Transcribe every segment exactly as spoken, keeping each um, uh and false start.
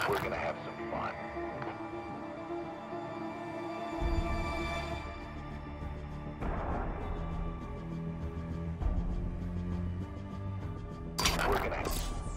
We're gonna have some fun. We're gonna have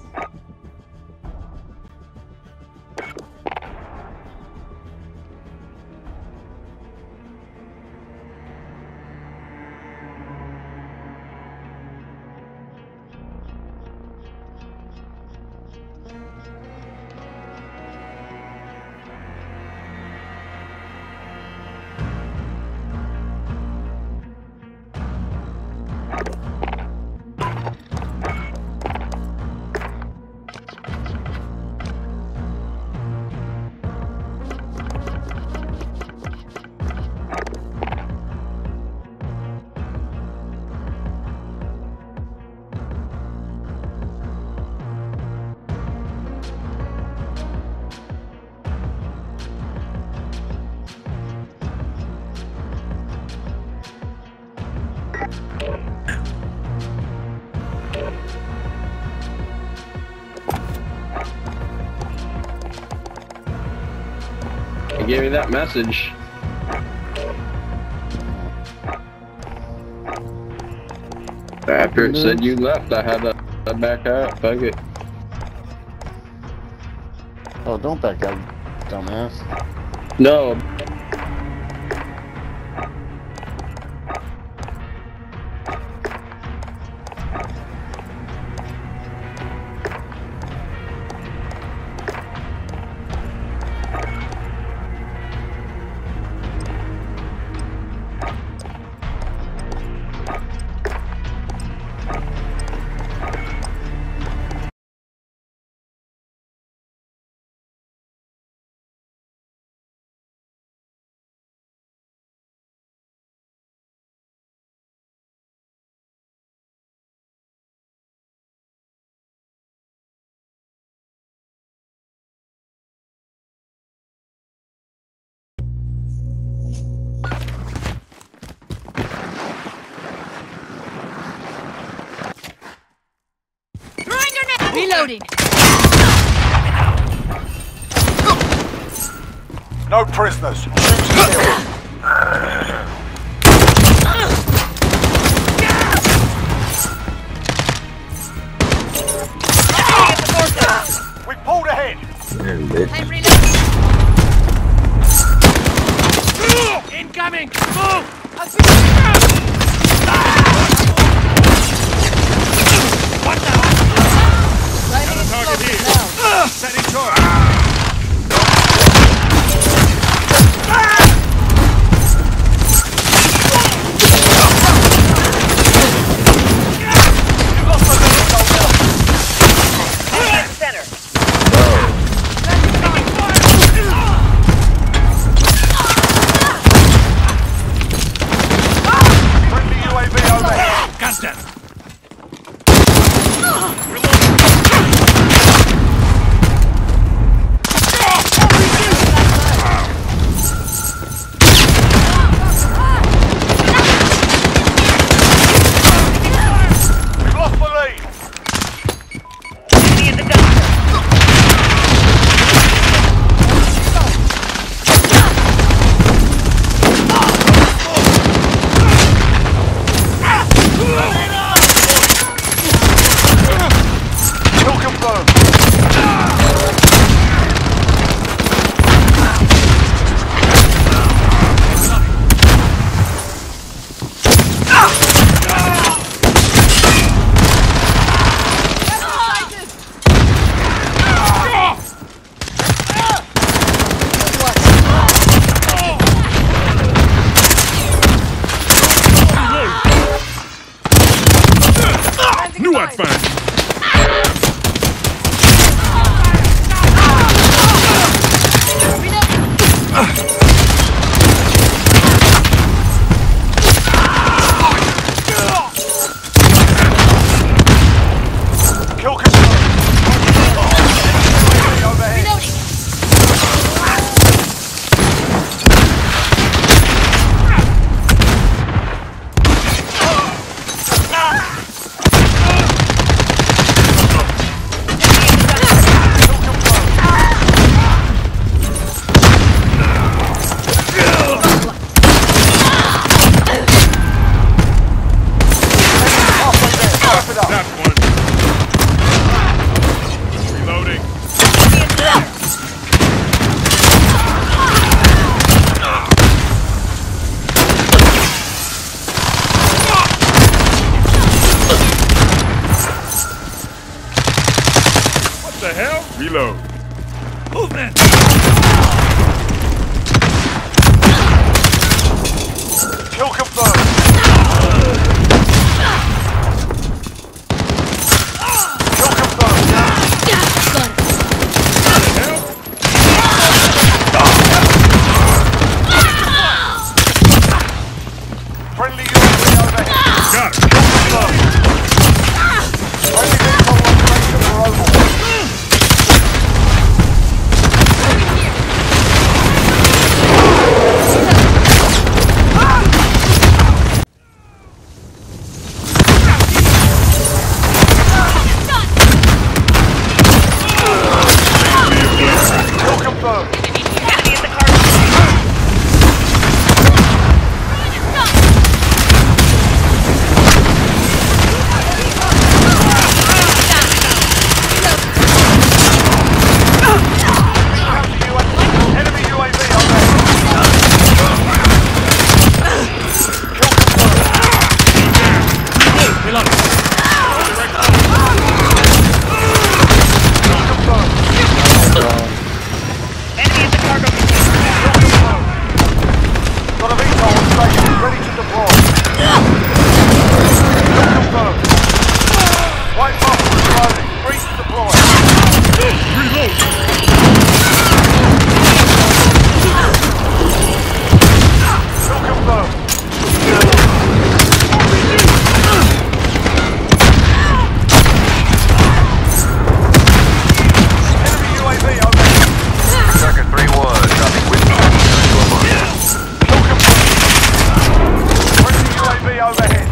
He gave me that message. After it said you left, I had to, to back out. Fuck it. Oh, don't back out, dumbass. No. Reloading. no prisoners. We pulled ahead. I'm reloading. Incoming. Move. What the? Target here. Uh, Setting charge. You lost the middle, soldier. Enemy in center. Friendly U A V overhead. Guns down. Knew I'd find you. Kill confirmed. Overhead. Reload. Movement. Kill confirmed. Kill confirmed. Friendly U A V overhead. Got it. Kill confirmed. Friendly vehicle operation for overhaul. Kill confirmed. Enemy at the cargo. Enemy U A V overhead. Kill confirmed. Reload. Kill confirmed. Enemy at the cargo. Got a V TOL on station, ready to deploy. Kill confirmed. White bubble reloading, free to deploy. Reload. Kill confirmed. Enemy U A V overhead. Second three one, copy with Kill confirmed. Friendly U A V overhead.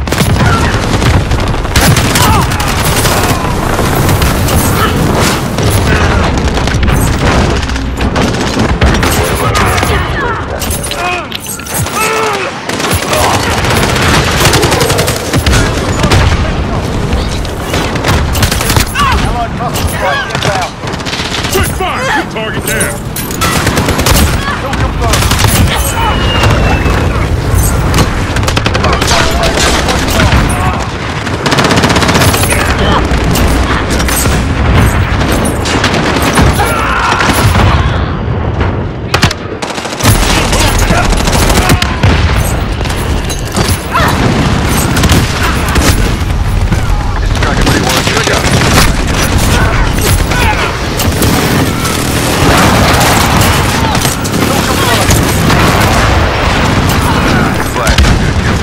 Allied cluster strike inbound. Quick fire. Good target down. Kill confirmed. Striker three one, good job. Flash, good kill.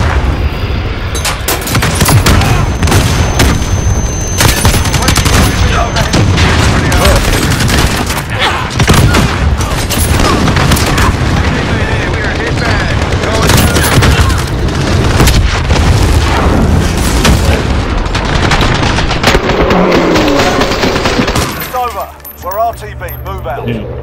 We are hit back. Going It's over. We're R T B. Move out.